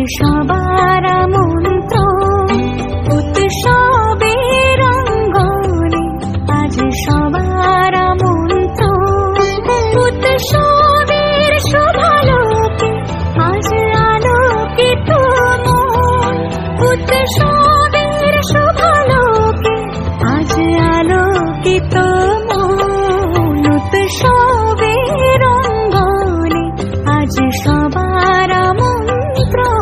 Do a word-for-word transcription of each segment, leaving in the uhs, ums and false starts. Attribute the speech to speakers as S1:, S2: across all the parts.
S1: সবার আমন্ত্রণ উৎসবের অঙ্গনে, আজ সবার আমন্ত্রণ উৎসবের শোভালোকে, আজ আলোকিত মন উৎসবের শোভালোকে, আজ আলোকিত মন উৎসবের অঙ্গনে, আজ সবার আমন্ত্রণ।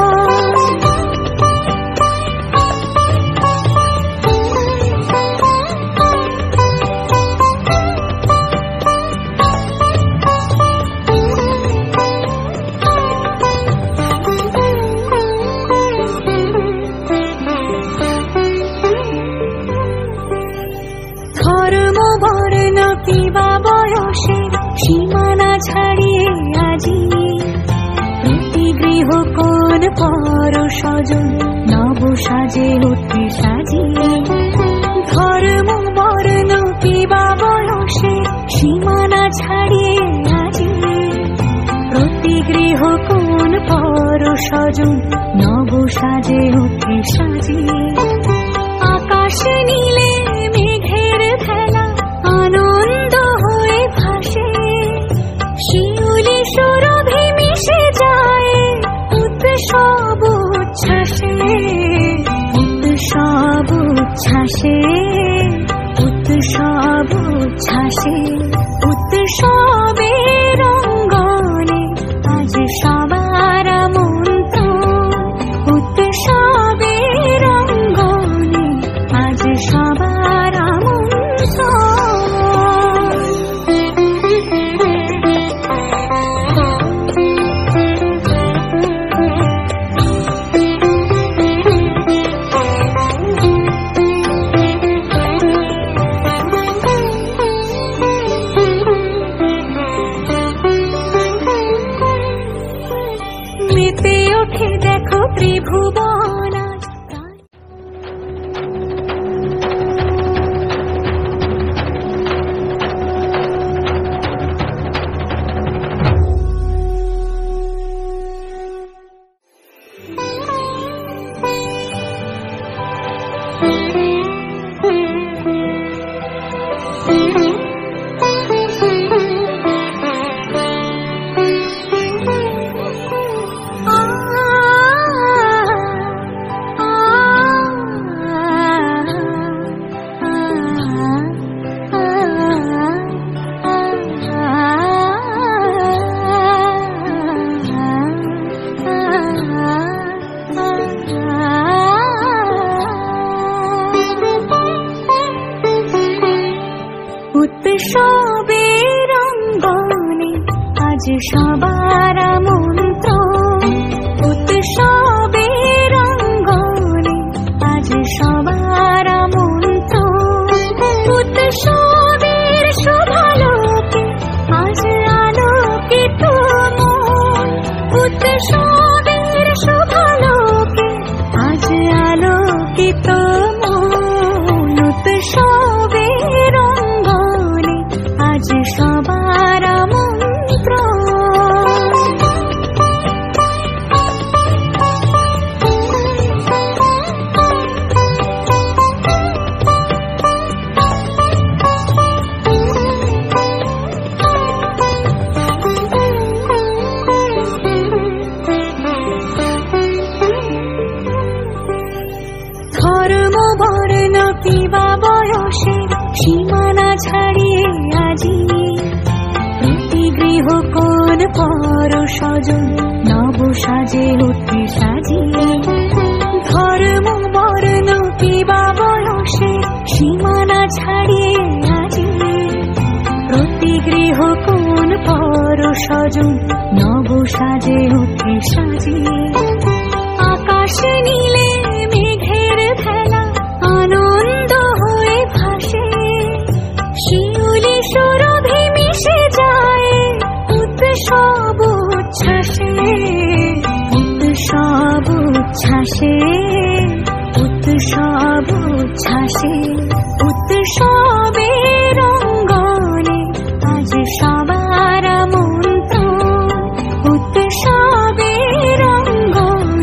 S1: ধর্ম বর্ণ কিবা বয়সে সীমানা ছাড়িয়ে আজি, প্রতি গৃহ কোন পর স্বজন নব সাজে উঠে সাজিয়ে। ধর্ম বর্ণ কিবা বয়সে সীমানা ছাড়িয়ে আজি, প্রতি গৃহ কোন পর স্বজন নব সাজে উঠে সাজিয়ে। আকাশ নীলে মেঘের খেলা আনন্দ হয়ে ভাসে, শিউলি সুরভি মিশে যায় উৎসব উচ্ছ্বাসে, উৎসব উচ্ছ্বাসে, উৎসব উচ্ছ্বাসে। উৎসবের অঙ্গনে আজ সবার আমন্ত্রণ উৎসবের অঙ্গনে, আজ সবার আমন্ত্রণ। মেতে ওঠে দেখো ত্রিভুবন, উৎসবের অঙ্গনে আজ সবার আমন্ত্রণ উৎসবের অঙ্গনে, আজ সবার আমন্ত্রণ উৎসবের শোভালোকে, আজ আলোকিত মন উৎসবের শোভালোকে, আজ আলোকিত মন উৎসবের অঙ্গনে, আজ সবার আমন্ত্রণ। ধর্ম বর্ণ কিবা বয়সে সীমানা ছাড়িয়ে আজি, প্রতি গৃহ কোন পর স্বজন নব সাজে উঠে সাজিয়ে। ধর্ম বর্ণ কিবা বয়সে সীমানা ছাড়িয়ে আজি, প্রতি গৃহ কোন পর স্বজন নব সাজে উঠে সাজিয়ে। আকাশ নীলে মেঘের খেলা আনন্দ হয়ে ভাসে, শিউলি সুরভি মিশে যায় উৎসব উচ্ছ্বাসে, উৎসব উচ্ছ্বাসে, উৎসব উচ্ছ্বাসে। উৎসবের অঙ্গনে আজ সবার আমন্ত্রণ উৎসবের অঙ্গনে,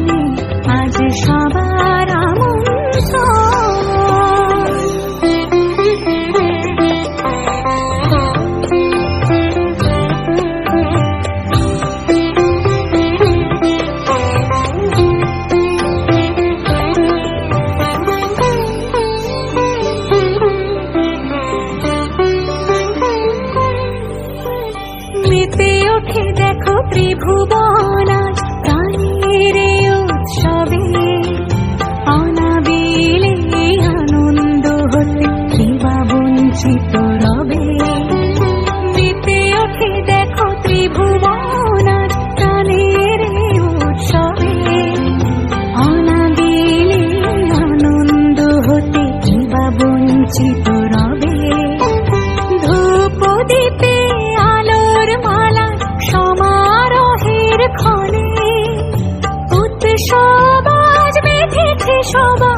S1: সঞ্চিত রবে ধূপ দীপে আলোর মালা সমারোহের ক্ষণে উৎসব আজ বেঁধেছে সবাই।